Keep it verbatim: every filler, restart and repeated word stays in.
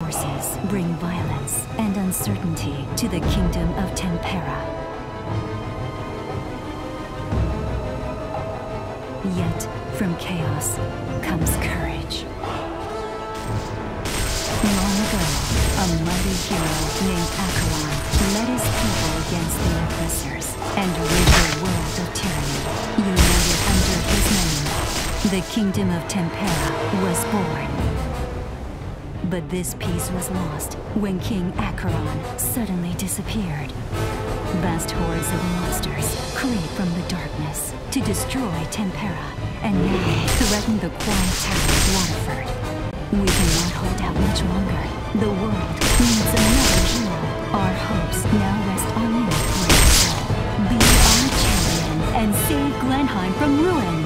forces bring violence and uncertainty to the kingdom of Tempera. Yet, from chaos comes courage. Long ago, a mighty hero named Acheron led his people against the oppressors and rid the world of tyranny. United under his name, the kingdom of Tempera was born. But this peace was lost when King Acheron suddenly disappeared. Vast hordes of monsters creep from the darkness to destroy Tempera and now threaten the quiet town of Waterford. We cannot hold out much longer. The world needs another hero. Our hopes now rest on you, brave soul. Be our champion and save Glenheim from ruin.